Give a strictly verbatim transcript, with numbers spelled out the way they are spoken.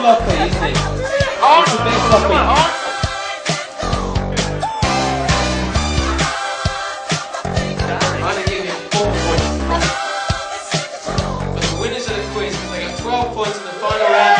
sloppy, isn't it? It's a bit sloppy. I'm going to give you four points. But the winners of the quiz, they got twelve points in the final round.